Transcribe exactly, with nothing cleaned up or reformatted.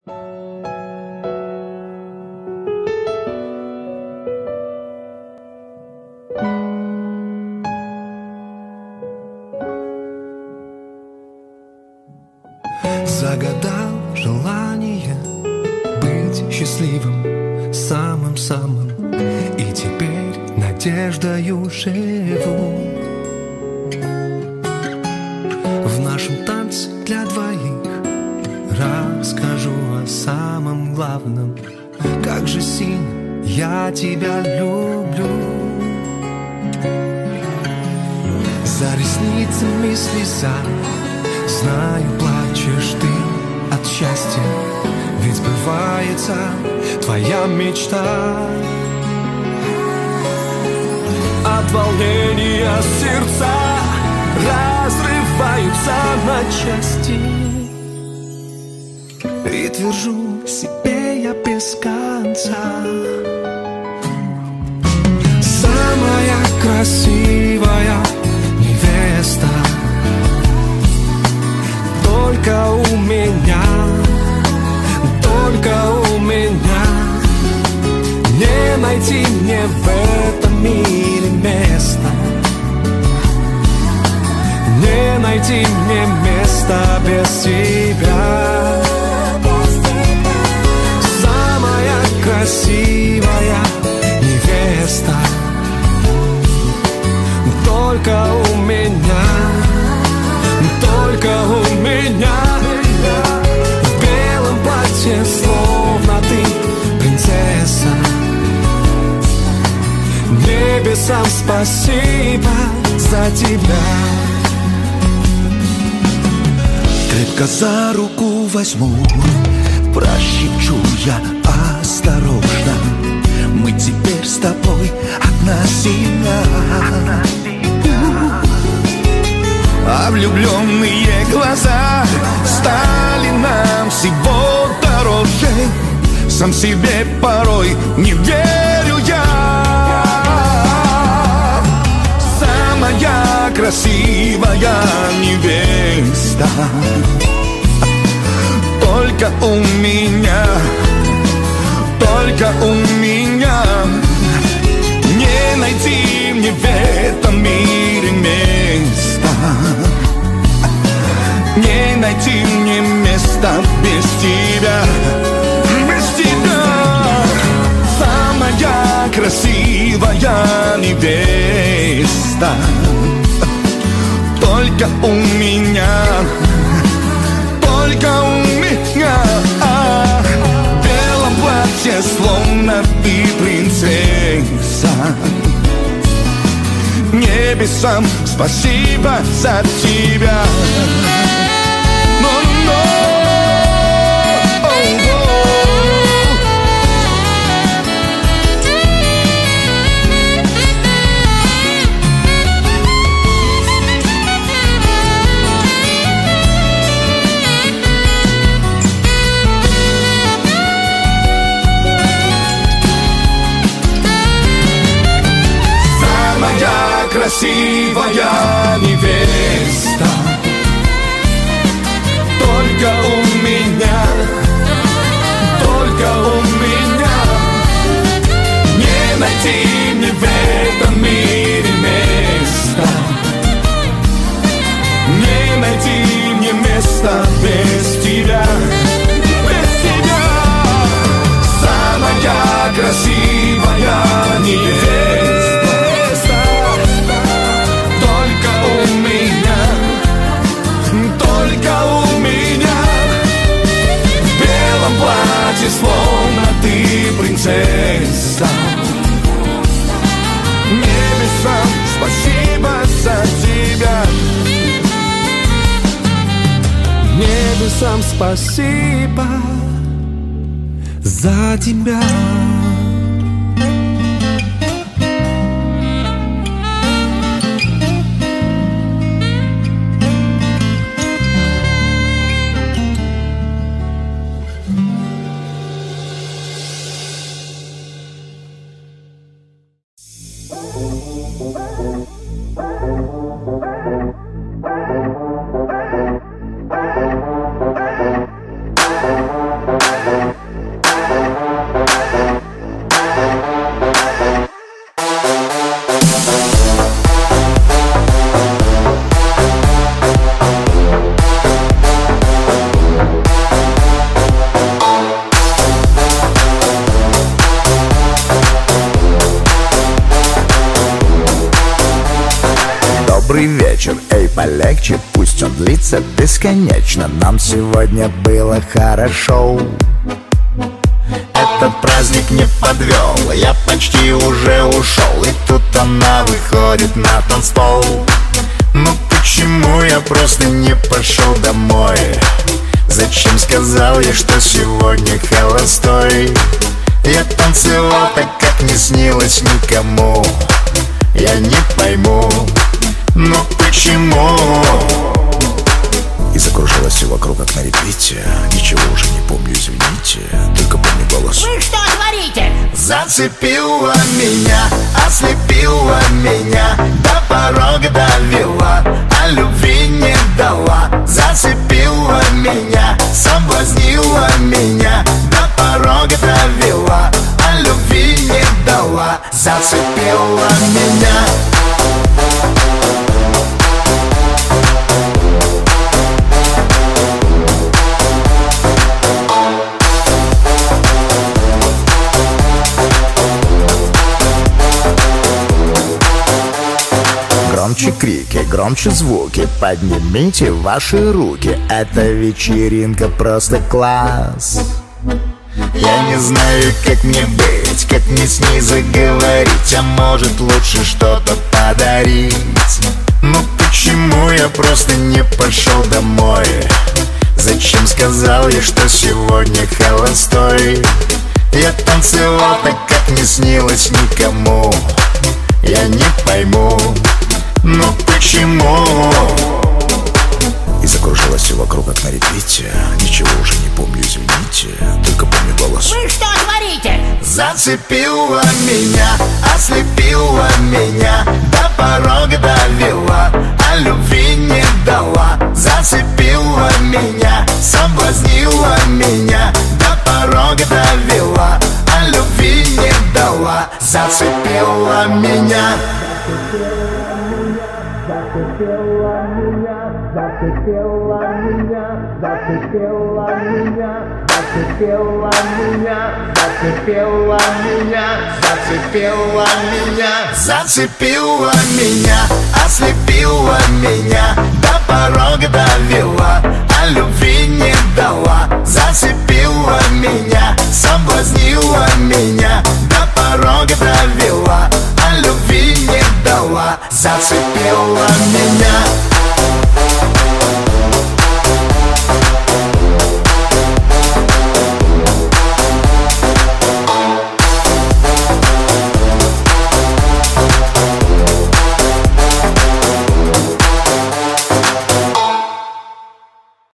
Загадал желание быть счастливым, самым-самым, и теперь надеждою живу. В нашем танце для двоих расскажу о самом главном. Как же сильно я тебя люблю. За ресницами слеза, знаю, плачешь ты от счастья, ведь сбывается твоя мечта. От волнения сердца разрываются на части, и твержу себе я без конца: самая красивая невеста только у меня, только у меня. Не найти мне в этом мире места, не найти мне места без тебя. Самая красивая невеста только у меня, только у меня. В белом платье, словно ты принцесса. Небесам спасибо за тебя. Крепко за руку возьму, прошепчу я осторожно: мы теперь с тобой одна семья. А влюбленные глаза стали нам всего дороже. Сам себе порой не верю я. Самая красивая невеста только у меня, только у меня. Не найти мне в этом мире места, не найти мне места без тебя, без тебя. Самая красивая невеста только у меня, только у меня. В белом платье, словно ты принцесса. Небесам спасибо за тебя. Красивая невеста только у меня, только у меня. Не найти мне в этом мире места, не найти мне места без тебя, без тебя. Самая красивая невеста словно ты принцесса. Небесам спасибо за тебя. Небесам спасибо за тебя. Пусть он длится бесконечно, нам сегодня было хорошо. Этот праздник не подвел, я почти уже ушел. И тут она выходит на танцпол. Ну почему я просто не пошел домой? Зачем сказал я, что сегодня холостой? Я танцевал так, как не снилось никому. Я не пойму, ну почему? И закружилось все вокруг, как на репите. Ничего уже не помню, извините, только помню голос. Вы что творите? Зацепила меня, ослепила меня, до порога довела, а любви не дала. Зацепила меня, соблазнила меня, до порога довела, а любви не дала. Зацепила меня. Громче крики, громче звуки, поднимите ваши руки. Эта вечеринка просто класс. Я не знаю, как мне быть, как мне с ней заговорить. А может лучше что-то подарить. Ну почему я просто не пошел домой? Зачем сказал я, что сегодня холостой? Я танцевал так, как не снилось никому. Я не пойму, ну почему? И закружилось все вокруг, как на репите. Ничего уже не помню, извините, только помню голос. Вы что творите? Зацепила меня, ослепила меня, до порога довела, а любви не дала. Зацепила меня, соблазнила меня, до порога довела, а любви не дала. Зацепила меня. Зацепила меня, зацепила меня, зацепила меня, зацепила меня, зацепила меня, зацепила меня, зацепила меня, ослепила меня, до порога довела, а любви не дала. Зацепила меня, соблазнила меня, до порога довела, а любви не дала. Зацепила меня.